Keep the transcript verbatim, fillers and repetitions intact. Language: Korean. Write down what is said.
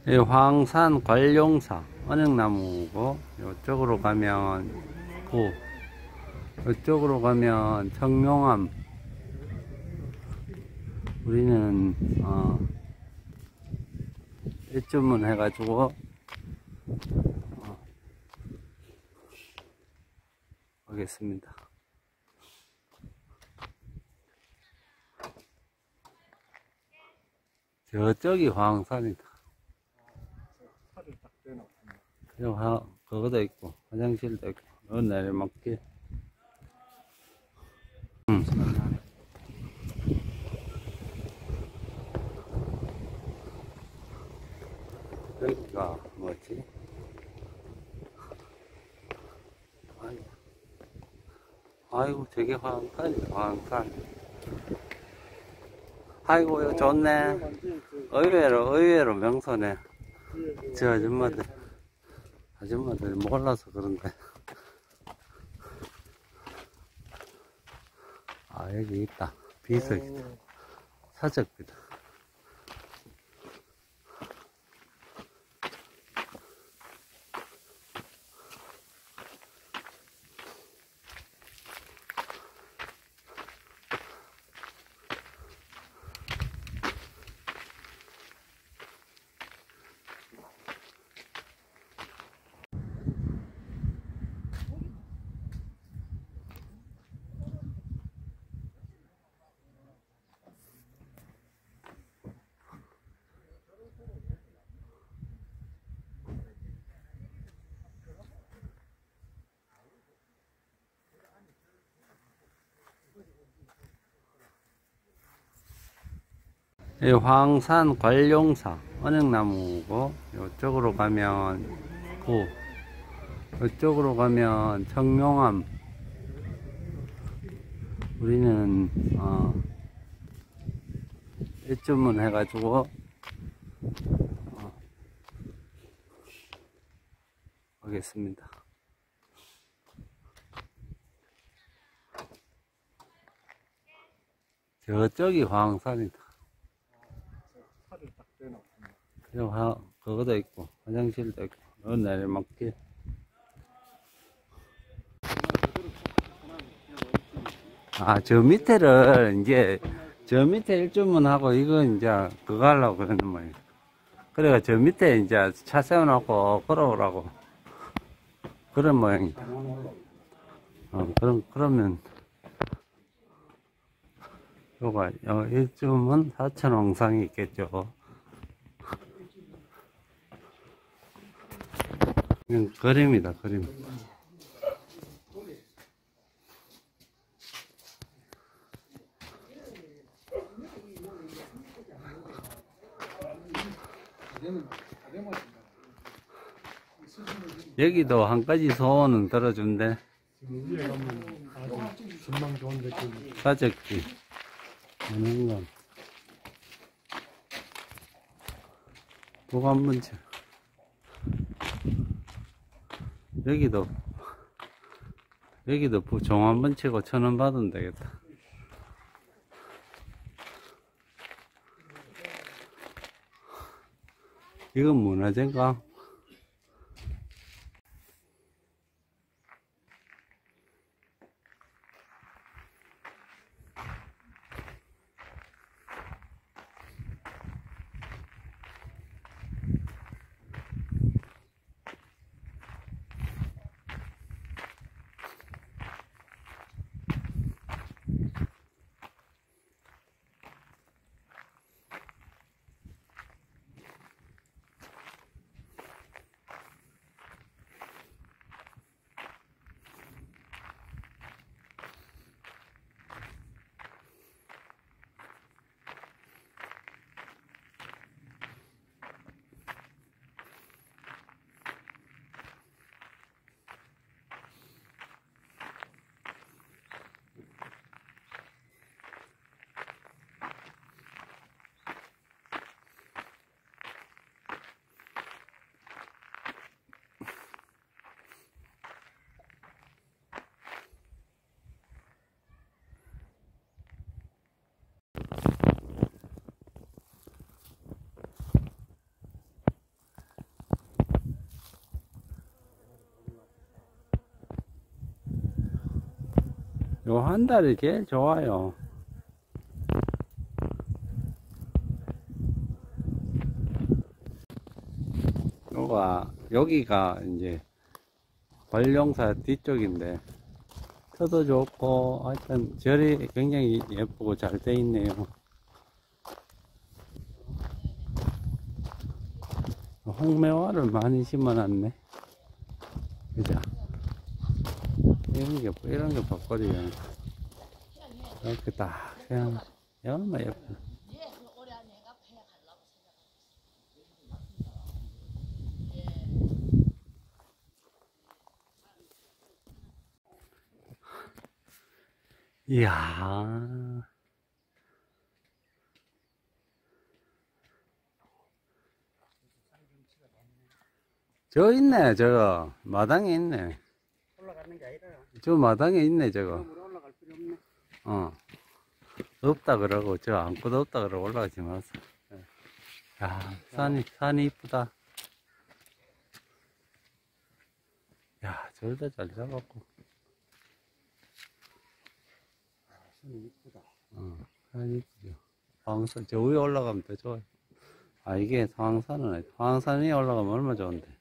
이 황산 관룡사 언행나무고, 이쪽으로 가면 구, 이쪽으로 가면 청룡암. 우리는 어, 이쯤은 해가지고 어, 가겠습니다. 저쪽이 황산이다. 여기 하, 그거도 있고 화장실도 있고 여기 내리막길. 음. 여기가 뭐지? 아이고, 아이고 저게 황산이다. 황산. 아이고 이거 좋네. 의외로 의외로 명소네. 저 아줌마들 아줌마들 몰라서 그런데. 아 여기 있다. 비석이다. 사적비다. 이 황산 관룡사 언행나무고, 이쪽으로 가면 구, 이쪽으로 가면 청룡암. 우리는 어, 이쯤은 해가지고 어, 가겠습니다. 저쪽이 황산이다. 여기 하, 그거도 있고 화장실도 있고 여기 내리막길. 아 저 밑에를 이제 저 밑에 일주문 하고 이건 이제 그거 하려고 그러는 모양. 그래가 저 밑에 이제 차 세워놓고 걸어오라고 그런 모양이다. 어 그럼 그러면 요가 일주문 사천 원상이 있겠죠. 이건 그림이다, 그림. 여기도 한 가지 소원은 들어준대. 전망 좋은데 사적지 하는 건 보관문체. 여기도 여기도 종합문 치고 천 원 받으면 되겠다. 이건 문화재인가? 요 한 달이 제일 좋아요. 요가, 여기가 이제 관룡사 뒤쪽인데, 터도 좋고, 하여튼 절이 굉장히 예쁘고 잘 돼 있네요. 홍매화를 많이 심어놨네. 그죠? 이런 게, 이런 게 벚꽃이야. 이렇게 딱, 그냥, 얼마나 예뻐. 이야. 저 있네, 저거. 마당에 있네. 올라가는 게 아니라 저 마당에 있네, 저거. 그럼으로 올라갈 필요 없네. 어. 없다 그러고, 저 아무것도 없다 그러고 올라가지 마서. 야, 산이, 산이 이쁘다. 야, 절도 잘 잡았고. 산이 이쁘다. 어, 산이 이쁘죠. 황산, 저 위에 올라가면 더 좋아요. 아, 이게 상황산은, 아니- 상황산 위에 올라가면 얼마나 좋은데.